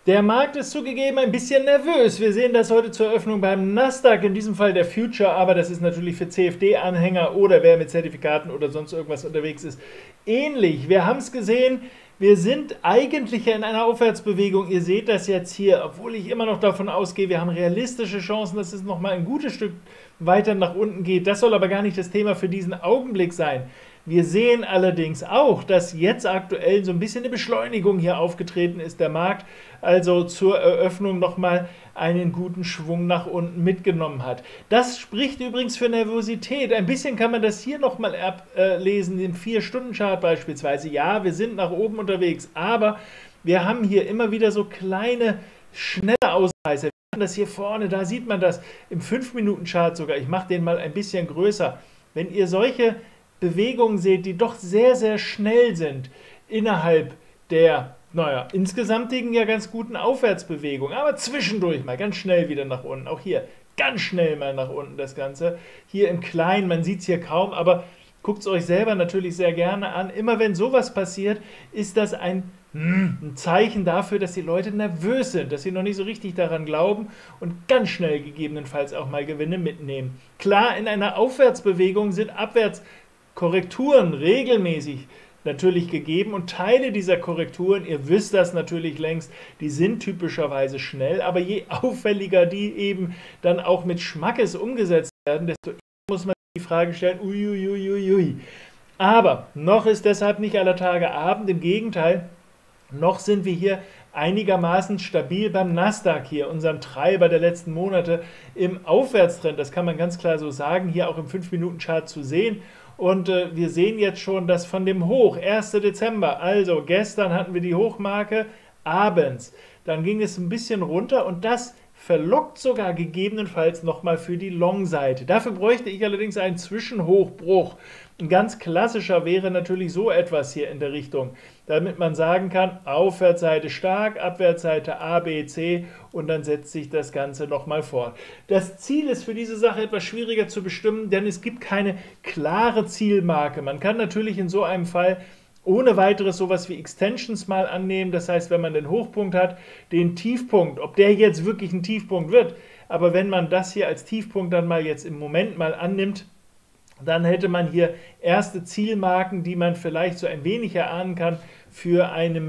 Der Markt ist zugegeben ein bisschen nervös. Wir sehen das heute zur Eröffnung beim Nasdaq, in diesem Fall der Future, aber das ist natürlich für CFD-Anhänger oder wer mit Zertifikaten oder sonst irgendwas unterwegs ist, ähnlich. Wir haben es gesehen, wir sind eigentlich in einer Aufwärtsbewegung. Ihr seht das jetzt hier, obwohl ich immer noch davon ausgehe, wir haben realistische Chancen, dass es nochmal ein gutes Stück weiter nach unten geht. Das soll aber gar nicht das Thema für diesen Augenblick sein. Wir sehen allerdings auch, dass jetzt aktuell so ein bisschen eine Beschleunigung hier aufgetreten ist, der Markt also zur Eröffnung nochmal einen guten Schwung nach unten mitgenommen hat. Das spricht übrigens für Nervosität. Ein bisschen kann man das hier nochmal ablesen, im 4-Stunden-Chart beispielsweise. Ja, wir sind nach oben unterwegs, aber wir haben hier immer wieder so kleine, schnelle Ausreißer. Wir haben das hier vorne, da sieht man das im 5-Minuten-Chart sogar. Ich mache den mal ein bisschen größer. Wenn ihr solche Bewegungen seht, die doch sehr, sehr schnell sind innerhalb der, naja, insgesamtigen ja ganz guten Aufwärtsbewegung, aber zwischendurch mal ganz schnell wieder nach unten. Auch hier ganz schnell mal nach unten das Ganze. Hier im Kleinen, man sieht es hier kaum, aber guckt es euch selber natürlich sehr gerne an. Immer wenn sowas passiert, ist das ein Zeichen dafür, dass die Leute nervös sind, dass sie noch nicht so richtig daran glauben und ganz schnell gegebenenfalls auch mal Gewinne mitnehmen. Klar, in einer Aufwärtsbewegung sind Abwärtskorrekturen regelmäßig natürlich gegeben und Teile dieser Korrekturen, ihr wisst das natürlich längst, die sind typischerweise schnell, aber je auffälliger die eben dann auch mit Schmackes umgesetzt werden, desto eher muss man die Frage stellen, uiuiuiui. Aber noch ist deshalb nicht aller Tage Abend, im Gegenteil, noch sind wir hier einigermaßen stabil beim Nasdaq hier, unserem Treiber der letzten Monate im Aufwärtstrend. Das kann man ganz klar so sagen, hier auch im 5-Minuten-Chart zu sehen. Und wir sehen jetzt schon, dass von dem Hoch, 1. Dezember, also gestern hatten wir die Hochmarke abends, dann ging es ein bisschen runter und das verlockt sogar gegebenenfalls nochmal für die Long-Seite. Dafür bräuchte ich allerdings einen Zwischenhochbruch. Ein ganz klassischer wäre natürlich so etwas hier in der Richtung, damit man sagen kann, Aufwärtsseite stark, Abwärtsseite A, B, C und dann setzt sich das Ganze nochmal fort. Das Ziel ist für diese Sache etwas schwieriger zu bestimmen, denn es gibt keine klare Zielmarke. Man kann natürlich in so einem Fall ohne weiteres sowas wie Extensions mal annehmen, das heißt, wenn man den Hochpunkt hat, den Tiefpunkt, ob der jetzt wirklich ein Tiefpunkt wird, aber wenn man das hier als Tiefpunkt dann mal jetzt im Moment mal annimmt, dann hätte man hier erste Zielmarken, die man vielleicht so ein wenig erahnen kann für ein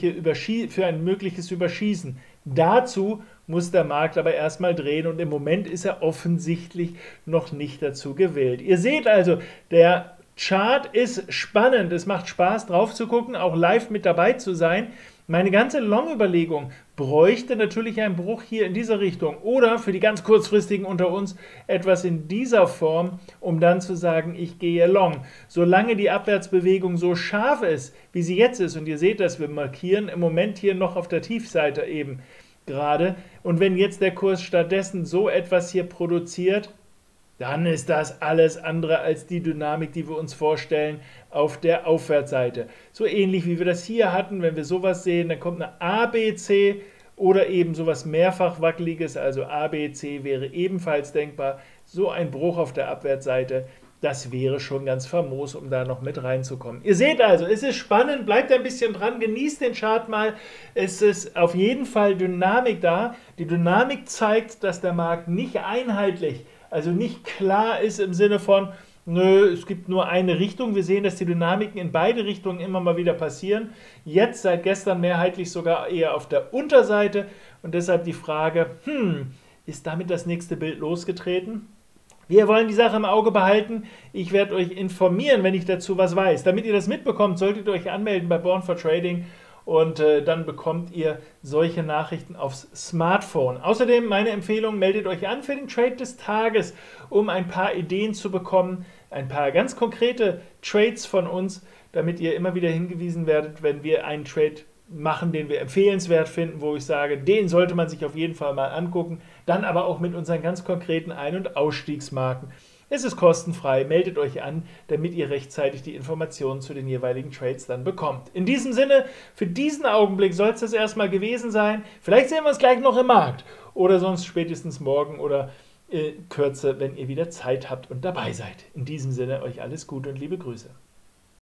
mögliches Überschießen. Dazu muss der Markt aber erstmal drehen und im Moment ist er offensichtlich noch nicht dazu gewillt. Ihr seht also, der Chart ist spannend, es macht Spaß drauf zu gucken, auch live mit dabei zu sein. Meine ganze Long-Überlegung bräuchte natürlich einen Bruch hier in dieser Richtung oder für die ganz kurzfristigen unter uns etwas in dieser Form, um dann zu sagen, ich gehe Long. Solange die Abwärtsbewegung so scharf ist, wie sie jetzt ist, und ihr seht das, wir markieren im Moment hier noch auf der Tiefseite eben gerade, und wenn jetzt der Kurs stattdessen so etwas hier produziert, dann ist das alles andere als die Dynamik, die wir uns vorstellen auf der Aufwärtsseite. So ähnlich wie wir das hier hatten, wenn wir sowas sehen, dann kommt eine ABC oder eben sowas mehrfach wackeliges, also ABC wäre ebenfalls denkbar. So ein Bruch auf der Abwärtsseite, das wäre schon ganz famos, um da noch mit reinzukommen. Ihr seht also, es ist spannend, bleibt ein bisschen dran, genießt den Chart mal. Es ist auf jeden Fall Dynamik da. Die Dynamik zeigt, dass der Markt nicht einheitlich, also nicht klar ist im Sinne von, nö, es gibt nur eine Richtung. Wir sehen, dass die Dynamiken in beide Richtungen immer mal wieder passieren. Jetzt seit gestern mehrheitlich sogar eher auf der Unterseite und deshalb die Frage, ist damit das nächste Bild losgetreten? Wir wollen die Sache im Auge behalten. Ich werde euch informieren, wenn ich dazu was weiß. Damit ihr das mitbekommt, solltet ihr euch anmelden bei Born for Trading und dann bekommt ihr solche Nachrichten aufs Smartphone. Außerdem meine Empfehlung, meldet euch an für den Trade des Tages, um ein paar Ideen zu bekommen, ein paar ganz konkrete Trades von uns, damit ihr immer wieder hingewiesen werdet, wenn wir einen Trade machen, den wir empfehlenswert finden, wo ich sage, den sollte man sich auf jeden Fall mal angucken, dann aber auch mit unseren ganz konkreten Ein- und Ausstiegsmarken. Es ist kostenfrei, meldet euch an, damit ihr rechtzeitig die Informationen zu den jeweiligen Trades dann bekommt. In diesem Sinne, für diesen Augenblick soll es das erstmal gewesen sein. Vielleicht sehen wir uns gleich noch im Markt oder sonst spätestens morgen oder Kürze, wenn ihr wieder Zeit habt und dabei seid. In diesem Sinne, euch alles Gute und liebe Grüße.